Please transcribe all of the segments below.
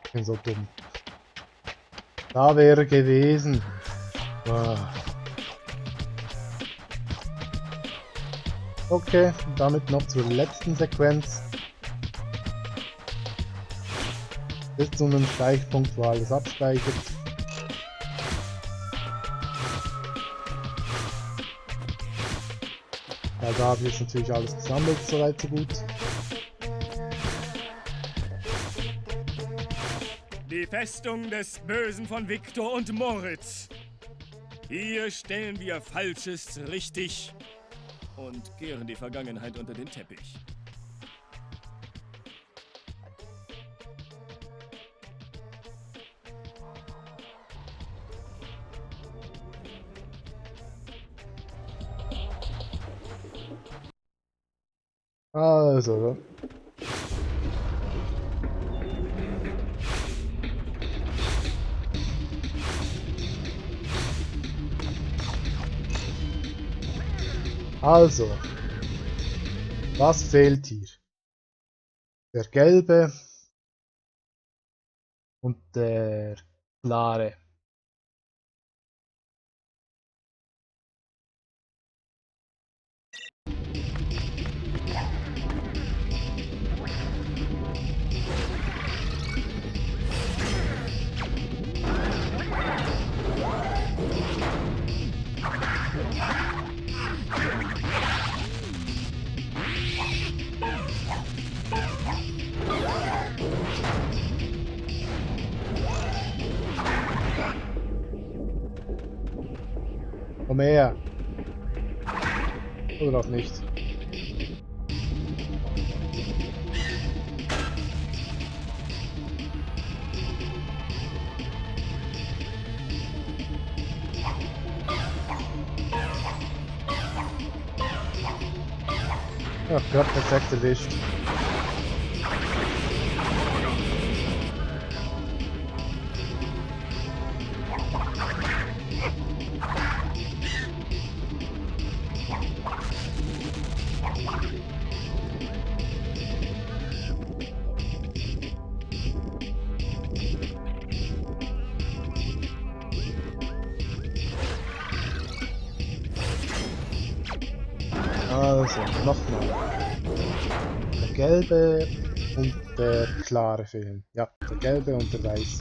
Bin so dumm. Da wäre gewesen. Ah. Okay, und damit noch zur letzten Sequenz. Bis zu einem Speicherpunkt, wo alles abspeichert. Ja, da habe ich jetzt natürlich alles gesammelt, soweit so gut. Die Festung des Bösen von Viktor und Moritz. Hier stellen wir Falsches richtig und kehren die Vergangenheit unter den Teppich. Also. Also. Was fehlt hier? Der gelbe und der klare. Komm her. Oder auch nicht. Ja, gerade perfekt erwischt. Also, nochmal. Der gelbe und der klare fehlen. Ja, der gelbe und der weiße.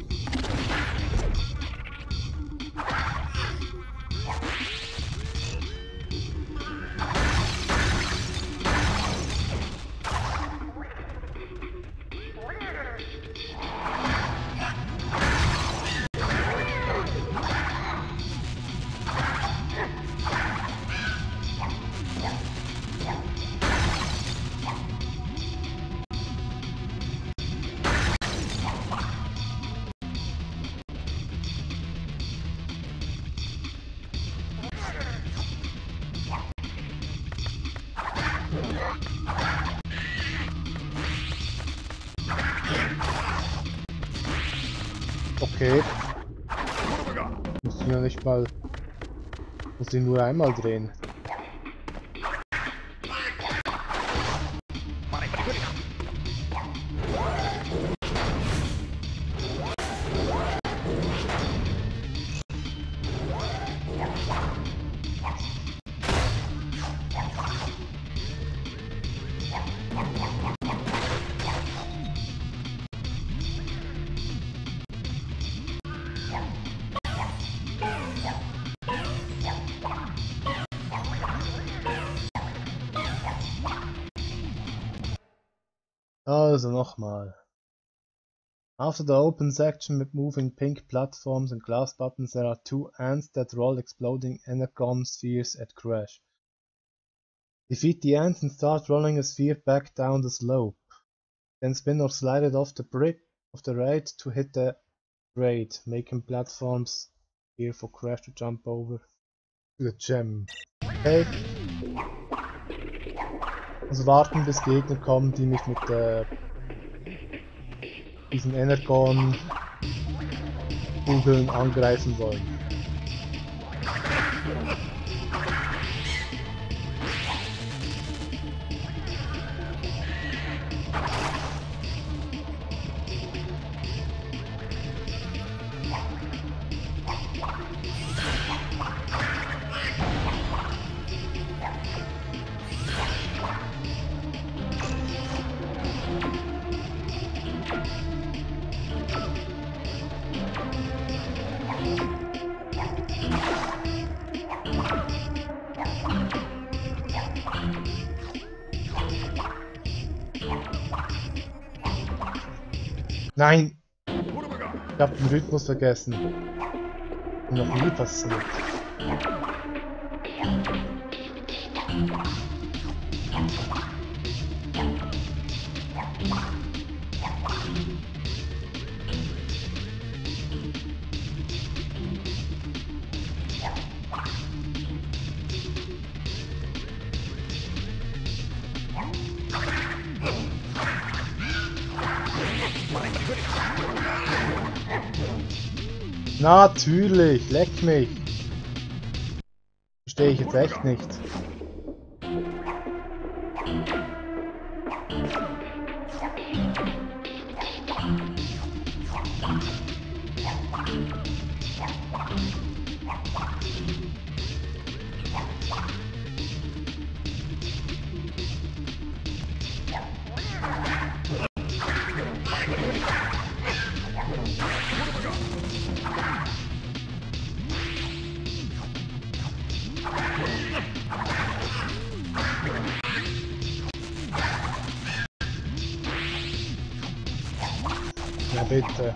Okay. Muss ich ja nicht mal. Muss ich nur einmal drehen. Also nochmal. After the open section with moving pink platforms and glass buttons, there are two ants that roll exploding energon spheres at Crash. Defeat the ants and start rolling a sphere back down the slope. Then spin or slide it off the brick of the raid to hit the raid, making platforms here for Crash to jump over to the gem. Okay. Also warten, bis Gegner kommen, die mich mit diesen Energon-Kugeln angreifen wollen. Nein! Ich hab den Rhythmus vergessen. Noch nie passiert. Natürlich, leck mich. Verstehe ich jetzt echt nicht. Ja, bitte.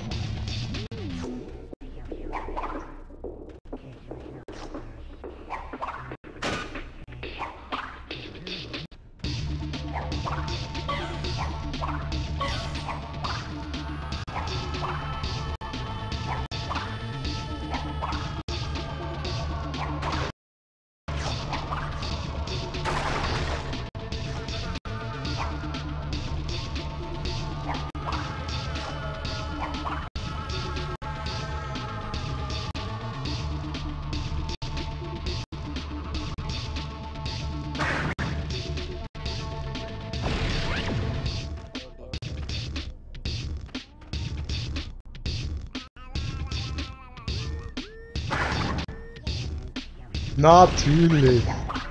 Natürlich.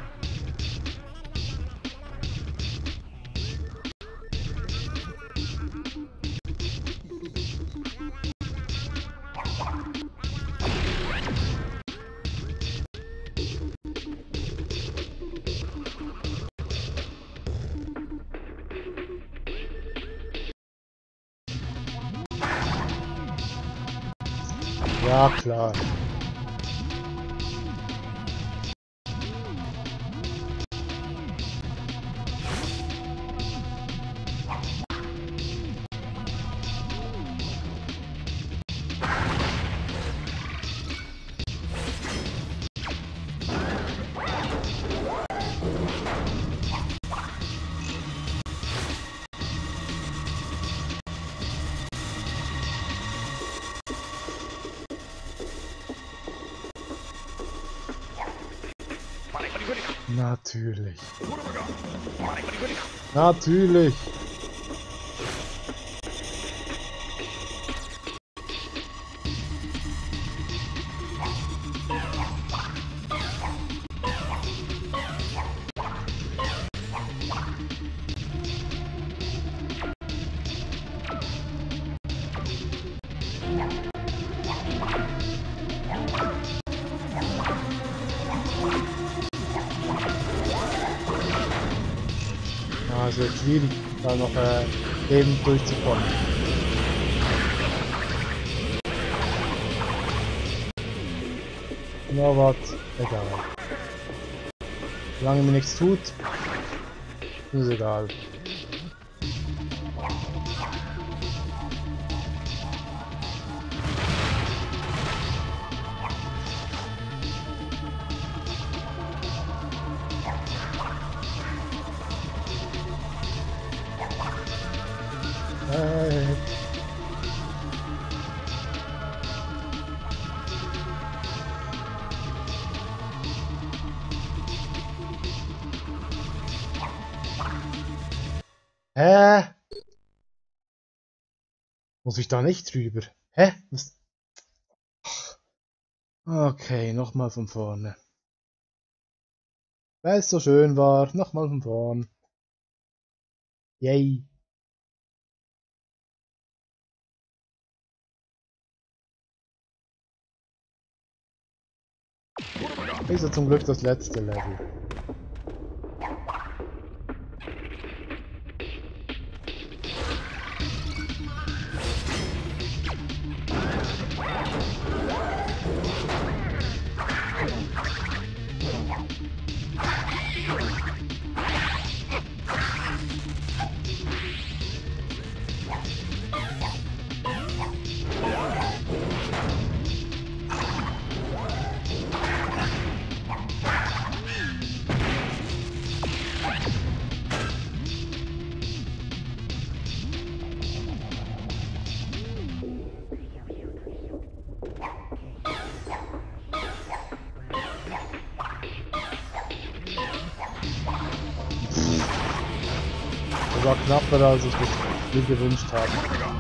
Ja, klar. Natürlich. Natürlich. Also schwierig, da noch eben durchzukommen. Na was, egal. Solange mir nichts tut, ist egal. Hä? Muss ich da nicht drüber? Hä? Was? Okay, nochmal von vorne. Weil es so schön war, nochmal von vorne. Yay. Ist ja zum Glück das letzte Level. Das war knapper, als ich das mir gewünscht habe.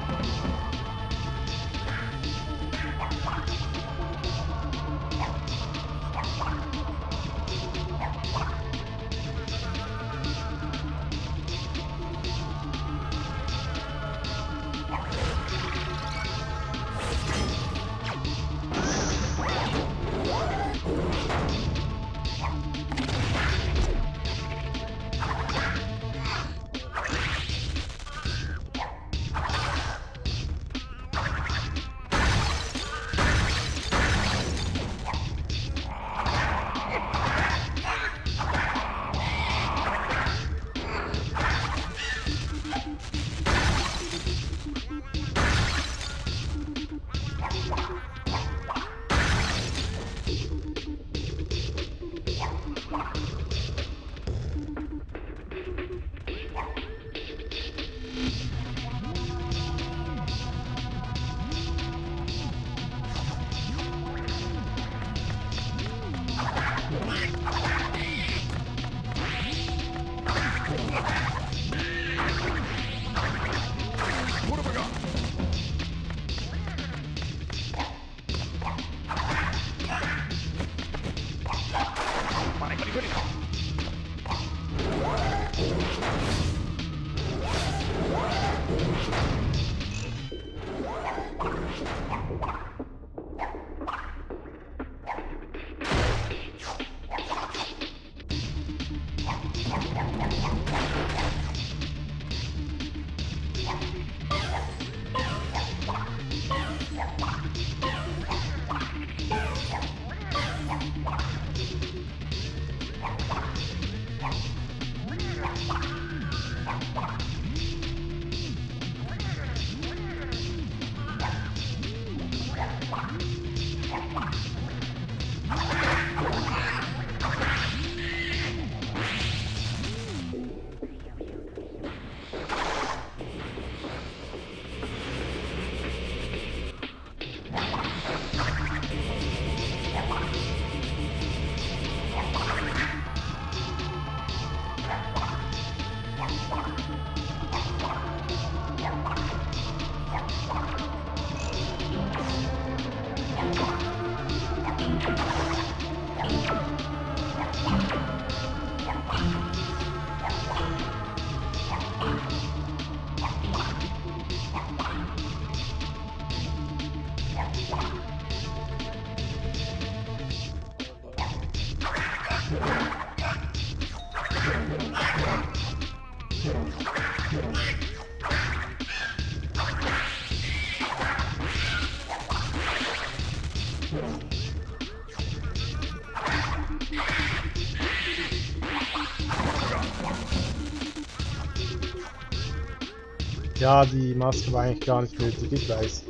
Ja, die Maske war eigentlich gar nicht nötig, ich weiß.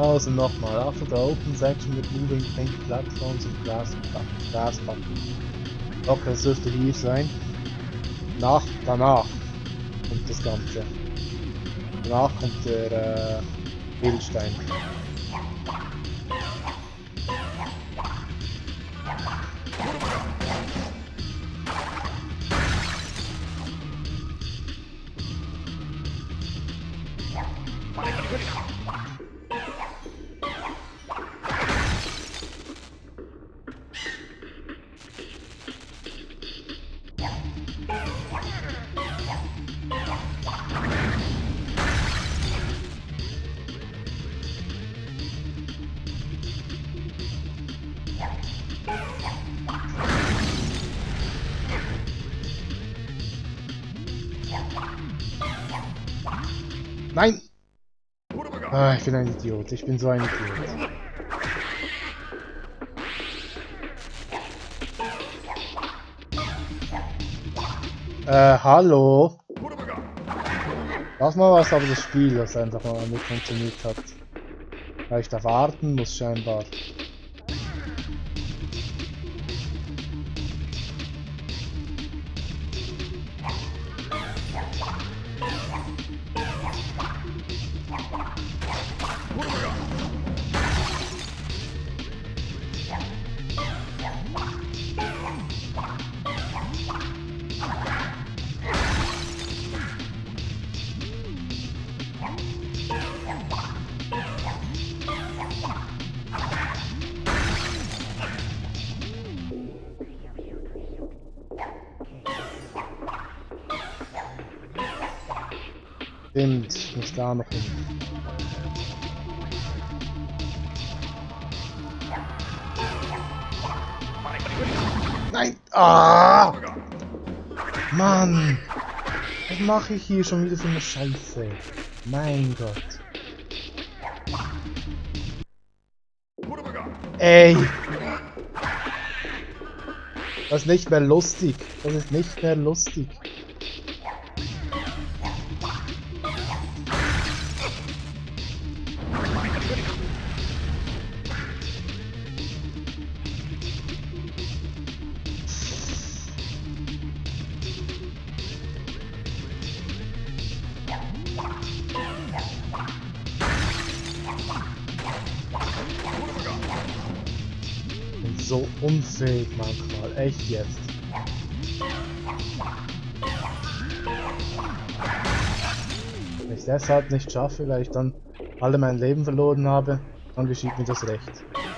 Also nochmal, after the open section with moving pink platforms and grass button. Okay, das dürfte hier sein. Danach kommt das Ganze. Danach kommt der Bildstein. Nein! Ah, ich bin ein Idiot. Ich bin so ein Idiot. Hallo? Lass mal was, aber das Spiel, das einfach mal nicht funktioniert hat. Weil ich da warten muss scheinbar. Stimmt, ich muss da noch hin. Nein! Ah! Mann! Was mache ich hier schon wieder für eine Scheiße? Mein Gott. Ey! Das ist nicht mehr lustig. Das ist nicht mehr lustig. So unfähig manchmal, echt jetzt. Wenn ich deshalb nicht schaffe, weil ich dann alle mein Leben verloren habe, dann geschieht mir das recht.